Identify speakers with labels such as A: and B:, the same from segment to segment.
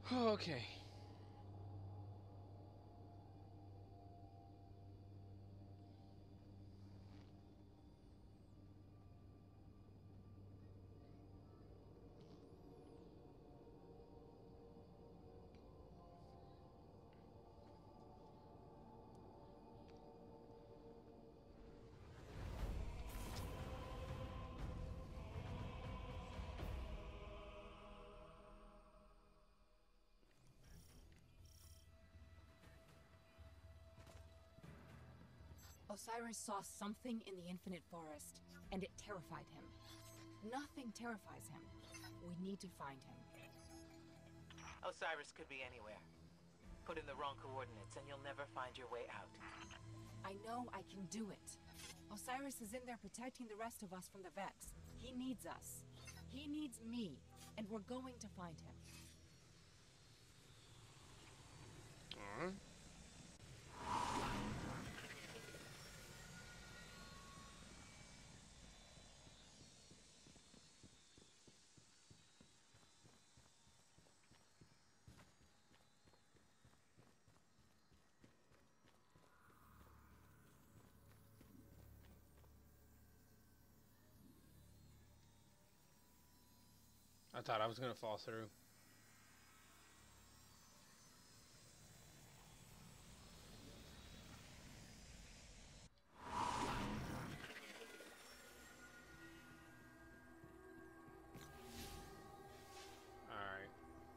A: Okay.
B: Osiris saw something in the Infinite Forest, and it terrified him. Nothing terrifies him. We need to find him.
C: Osiris could be anywhere. Put in the wrong coordinates and you'll never find your way out.
B: I know I can do it. Osiris is in there protecting the rest of us from the Vex. He needs us. He needs me, and we're going to find him.
A: I thought I was gonna fall through. Alright.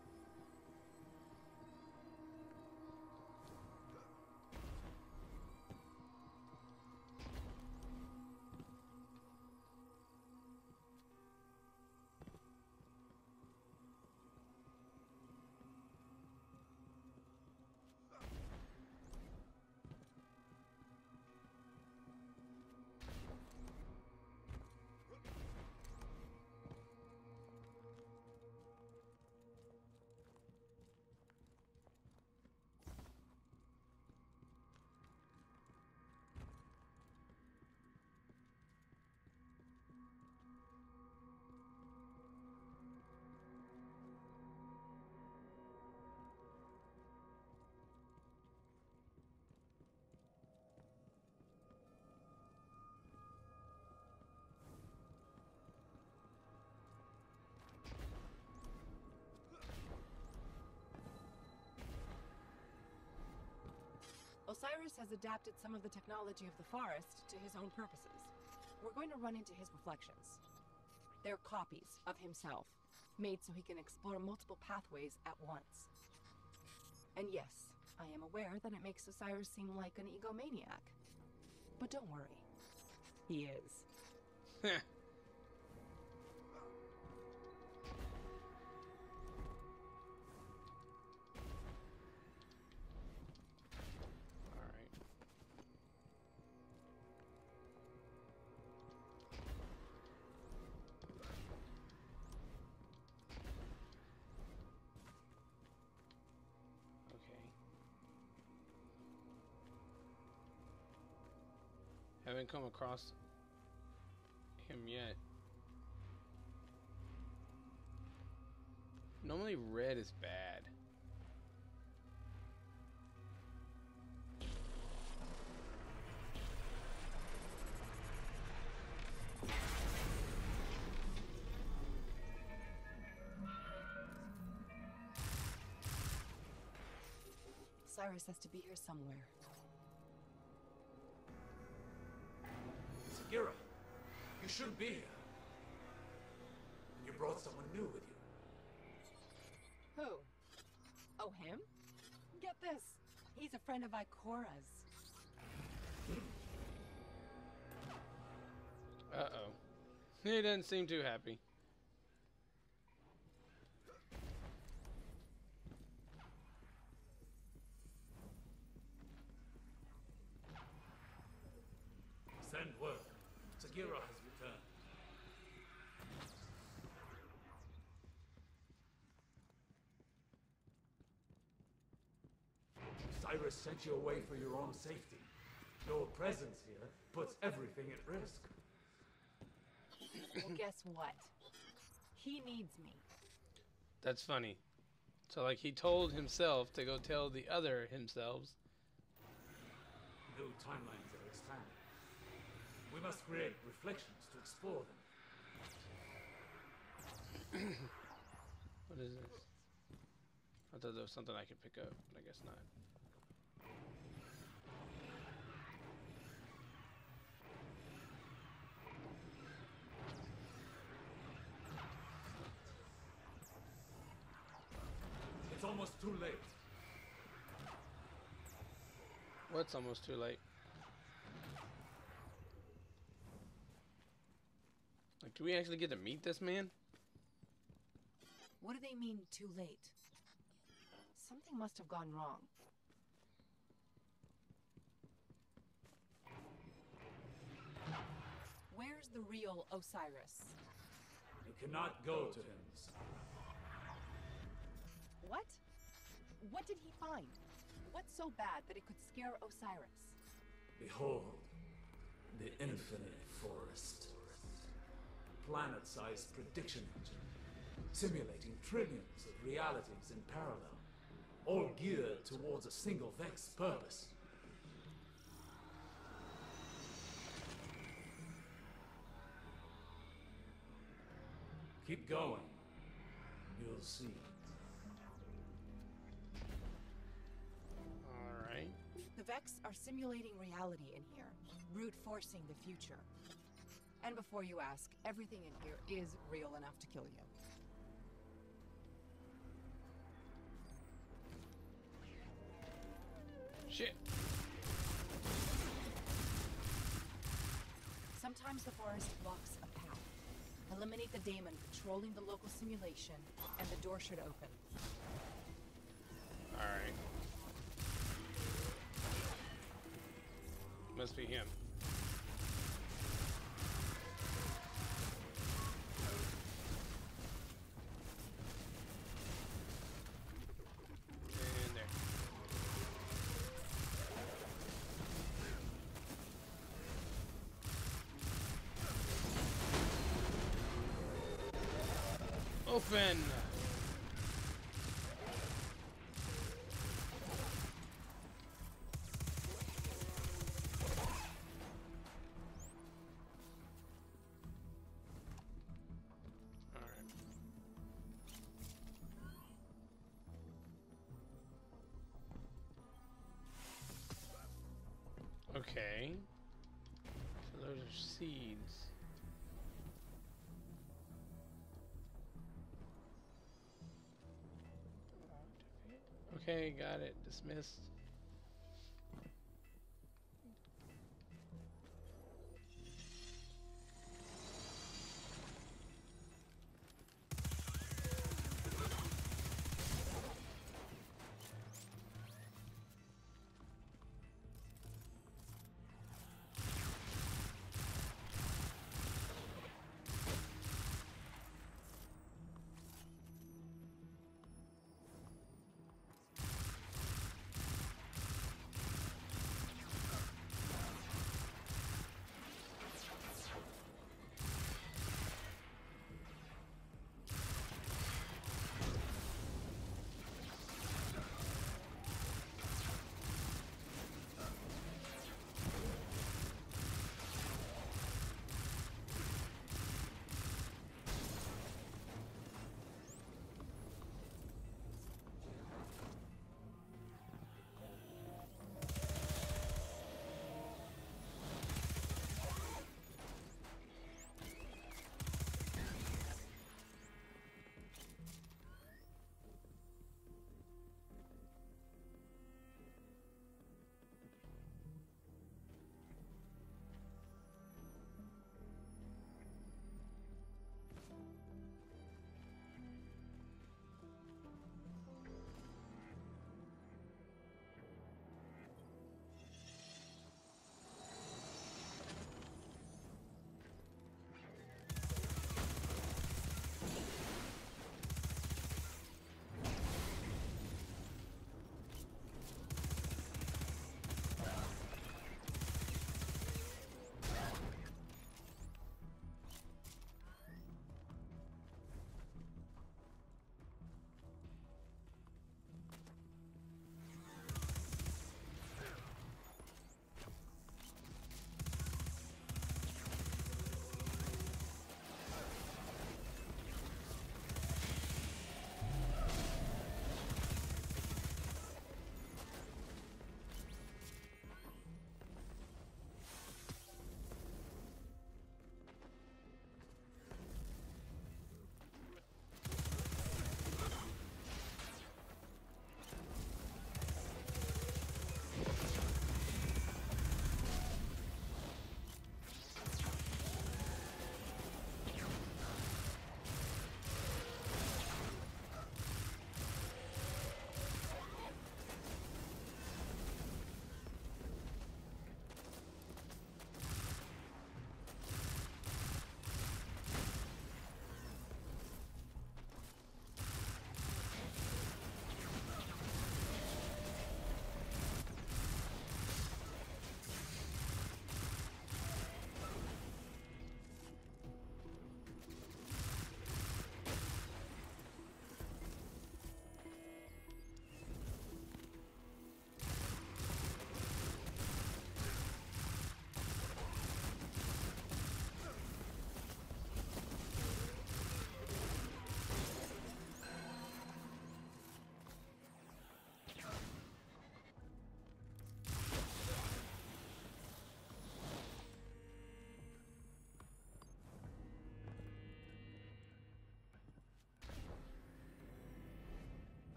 B: Osiris has adapted some of the technology of the forest to his own purposes. We're going to run into his reflections. They're copies of himself, made so he can explore multiple pathways at once. And yes, I am aware that it makes Osiris seem like an egomaniac. But don't worry. He is.
A: Alright. Okay. Haven't come across him yet. Normally red is bad.
B: Osiris has to be here somewhere.
D: Sagira, you shouldn't be here. You brought someone new with you.
B: Who? Oh, him? Get this. He's a friend of Ikora's.
A: Uh-oh. He doesn't seem too happy.
D: Send word. Sagira has returned. Cyrus sent you away for your own safety. Your presence here puts everything at risk.
B: Well, guess what? He needs me.
A: That's funny. So like he told himself to go tell the other himselves.
D: New timelines are expanding. We must create reflections to explore them.
A: What is this? I thought there was something I could pick up, but I guess not.
D: It's almost too late.
A: What's almost too late? Like, do we actually get to meet this man?
B: What do they mean, too late? Something must have gone wrong. Where's the real Osiris?
D: You cannot go to him.
B: What? What did he find? What's so bad that it could scare Osiris?
D: Behold, the infinite forest. Planet-sized prediction engine, simulating trillions of realities in parallel, all geared towards a single Vex purpose. Keep going. You'll see.
A: Alright.
B: The Vex are simulating reality in here, brute forcing the future. And before you ask, everything in here is real enough to kill you.
A: Shit.
B: Sometimes the forest blocks a path. Eliminate the daemon controlling the local simulation, and the door should open.
A: Alright. Must be him. And there. Open! Okay. So those are seeds. Okay, got it. Dismissed.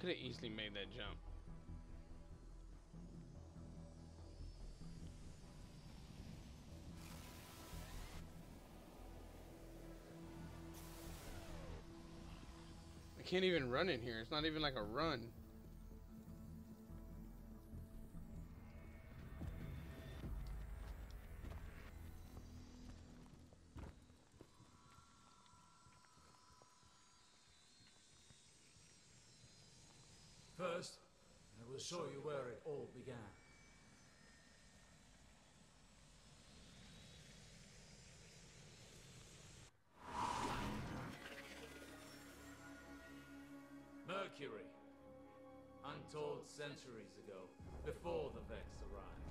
A: could have easily made that jump. I can't even run in here. It's not even like a run.
D: First, I will show you where it all began. Mercury. Untold centuries ago, before the Vex arrived.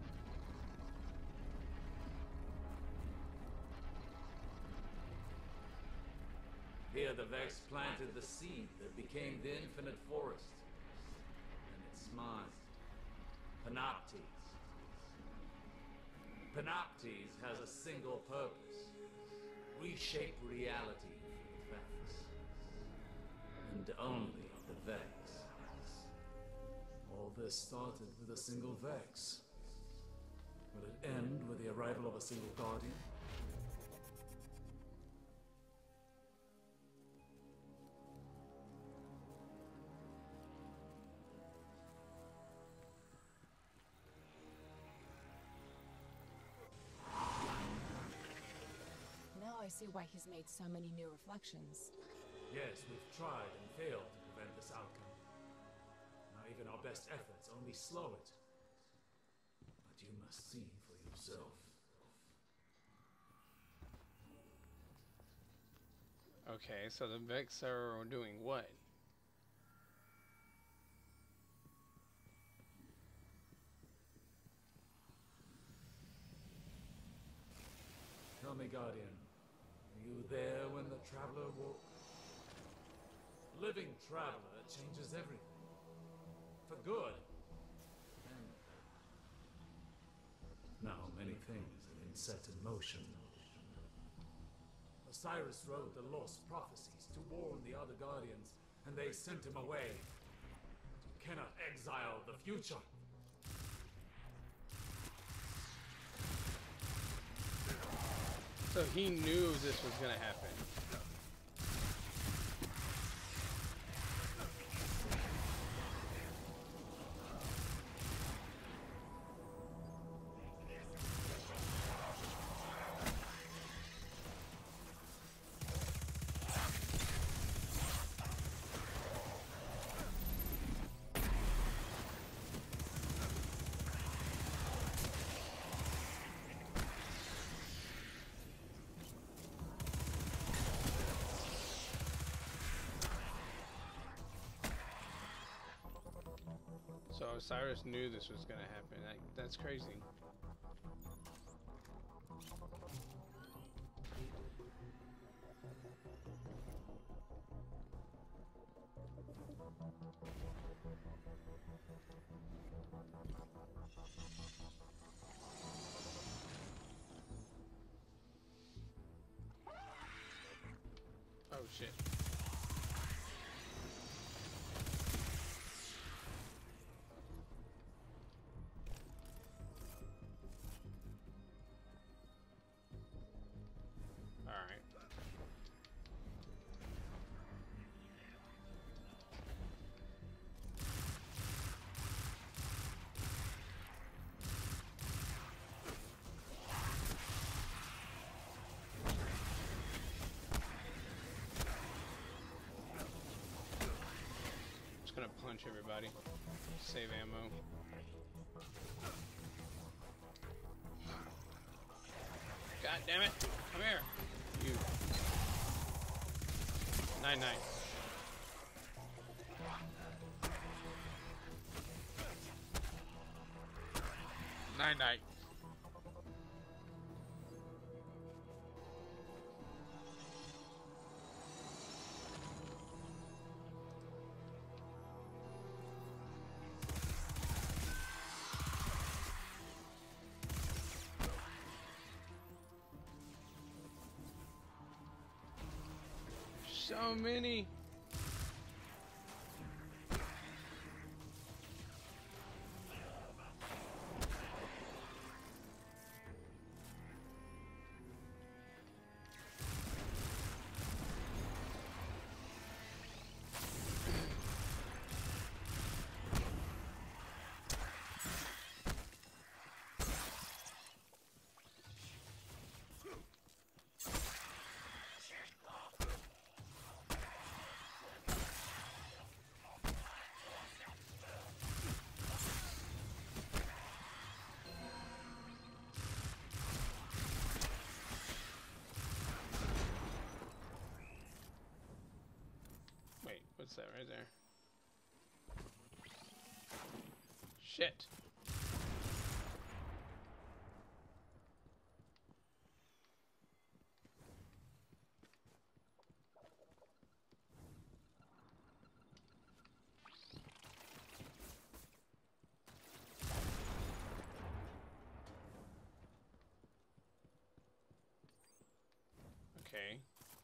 D: Here the Vex planted the seed that became the Infinite Forest. And its mind, Panoptes. Panoptes has a single purpose. Reshape reality for the Vex. And only the Vex. All this started with a single Vex. Will it end with the arrival of a single Guardian?
B: Now I see why he's made so many new reflections.
D: Yes, we've tried and failed to prevent this outcome. Now even our best efforts only slow it. But you must see for yourself.
A: Okay, so the Vex are doing what?
D: Tell me, Guardian, were you there when the Traveler woke? Living Traveler changes everything. For good. And now many things have been set in motion. Osiris wrote the lost prophecies to warn the other Guardians, and they sent him away. You cannot exile the future.
A: So he knew this was gonna happen. So Osiris knew this was gonna happen. That's crazy. Oh shit. Alright. Just gonna punch everybody. Save ammo. God damn it! Come here! You. 9-9. Night. So many. What's that right there? Shit. Okay.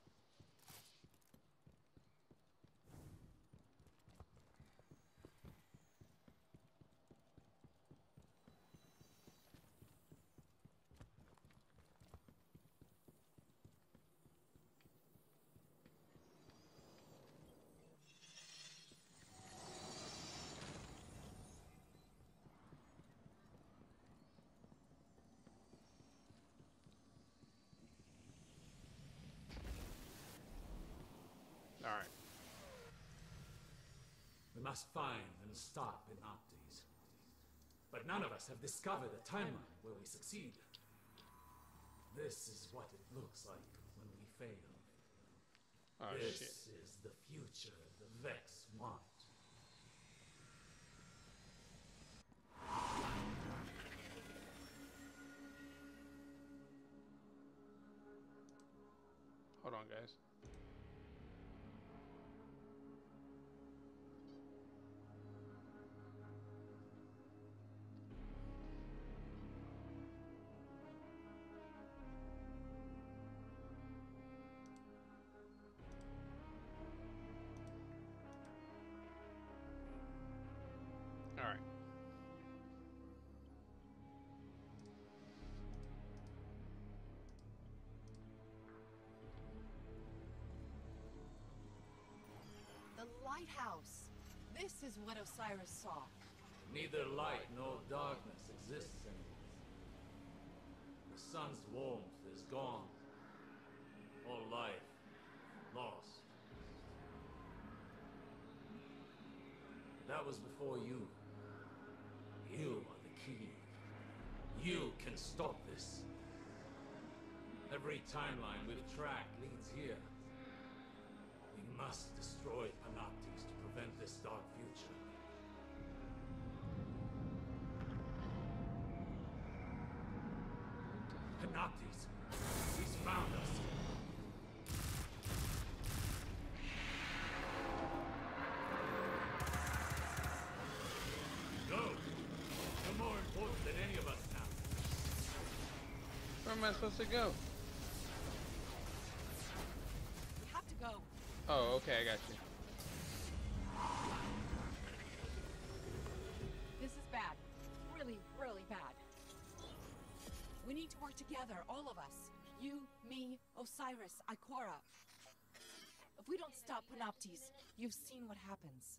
A: All right.
D: We must find and stop Panoptes. But none of us have discovered a timeline where we succeed. This is what it looks like when we fail.
A: Oh
D: This
A: shit.
D: is the future the Vex want.
A: Hold on, guys. All right.
B: The lighthouse. This is what Osiris saw.
D: Neither light nor darkness exists anymore. The sun's warmth is gone. All life lost. That was before you. You are the key. You can stop this. Every timeline we've tracked leads here. We must destroy Panoptes to prevent this dark future. Panoptes! He's found us! Go! You're more important than any of us now.
A: Where am I supposed to go?
B: We have to go.
A: Oh, okay, I got you.
B: This is bad. Really, really bad. We need to work together, all of us. You, me, Osiris, Ikora. If we don't stop Panoptes, you've seen what happens.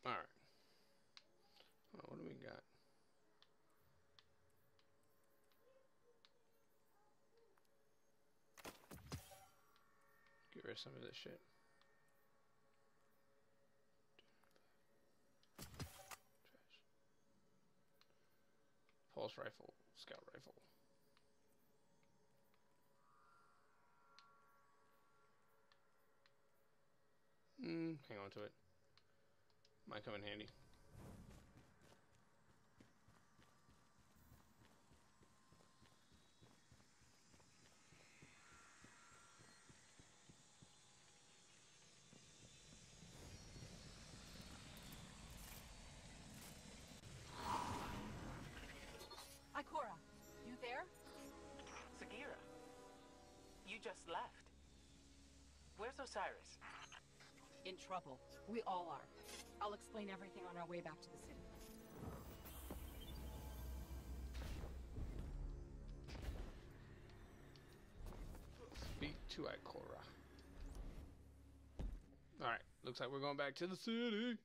A: Alright. Oh, what do we got? Get rid of some of this shit. Trash. Pulse rifle, scout rifle. Hang on to it. Might come in handy.
B: Ikora, you there?
C: Sagira, you just left. Where's Osiris?
B: In trouble. We all are. I'll explain everything on our way back to the city.
A: Speak to Ikora. Alright, looks like we're going back to the city.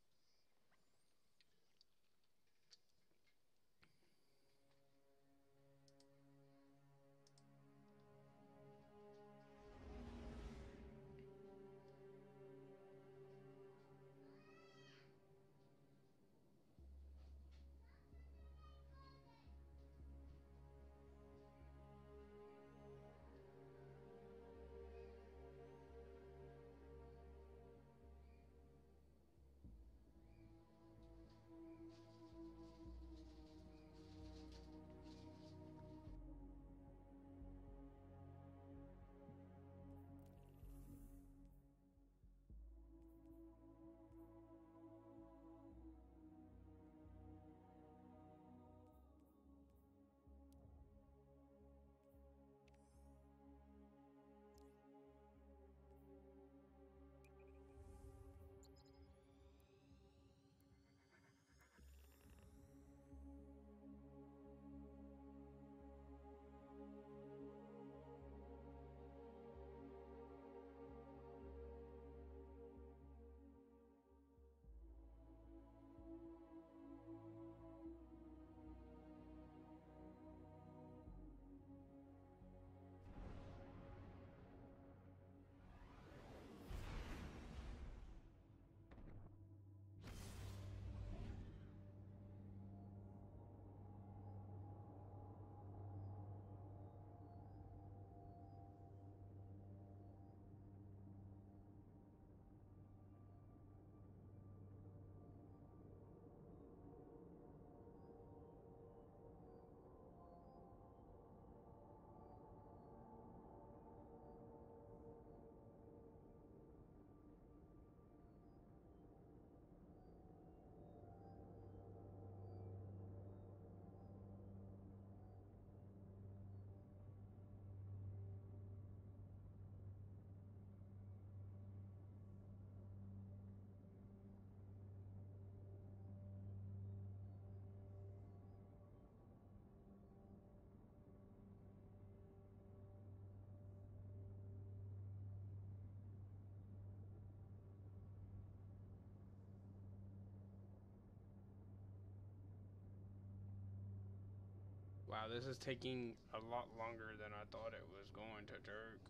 A: Wow, this is taking a lot longer than I thought it was going to take.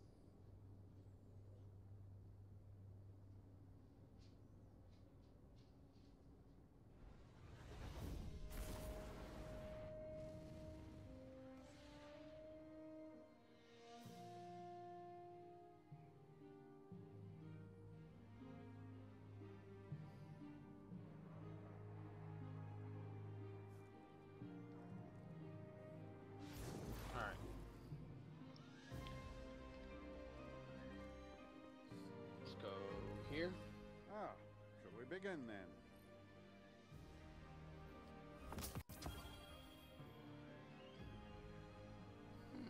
A: Alright. Let's go here.
E: Ah, shall we begin then?
A: Hmm.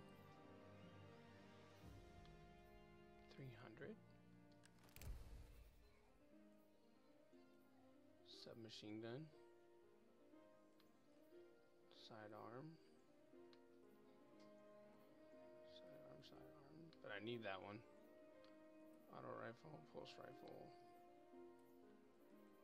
A: 300. Submachine gun. Sidearm. Sidearm. But I need that one. Auto rifle, pulse rifle.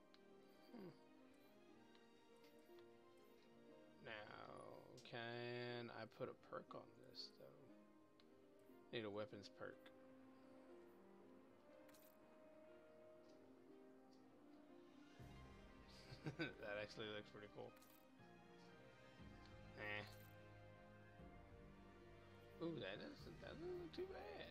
A: Now, can I put a perk on this though? Need a weapons perk. That actually looks pretty cool. Ooh, that doesn't look too bad.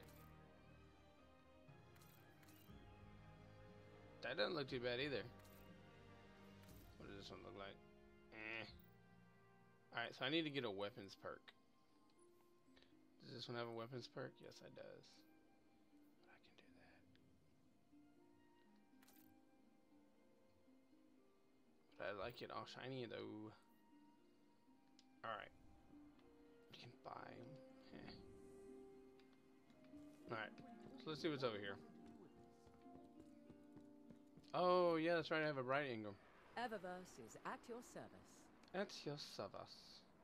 A: That doesn't look too bad either. What does this one look like? Alright, so I need to get a weapons perk. Does this one have a weapons perk? Yes, it does. But I can do that. But I like it all shiny though. Alright. You can buy them. Alright, so let's see what's over here. Oh, yeah, that's right, I have a bright Ingram.
F: Eververse is at your service.
A: At your service.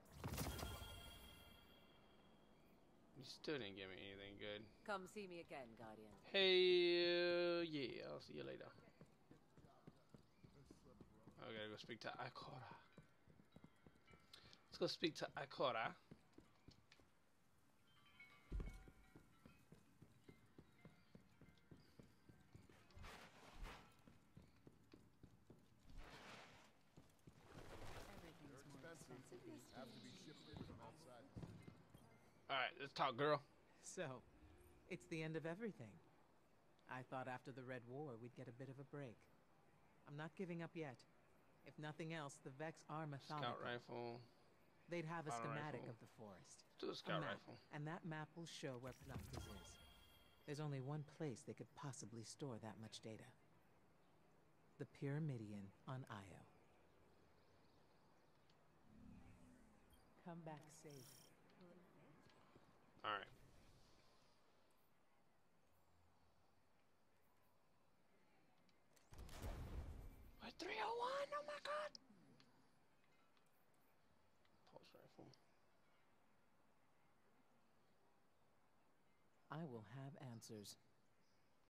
A: You still didn't give me anything good.
F: Come see me again, Guardian.
A: Hey, yeah, I'll see you later. I gotta go speak to Ikora. Let's go speak to Ikora. Alright, let's talk, girl.
C: So, it's the end of everything. I thought after the Red War we'd get a bit of a break. I'm not giving up yet. If nothing else, the Vex are methodical.
A: Scout rifle.
C: They'd have a
A: Auto
C: schematic
A: rifle.
C: of the forest.
A: Let's do a scout
C: map,
A: rifle.
C: and that map will show where Panopticus is. There's only one place they could possibly store that much data. The Pyramidion on Io. Come back safe.
A: Alright. What, 301? Oh my god! Pulse rifle.
C: I will have answers.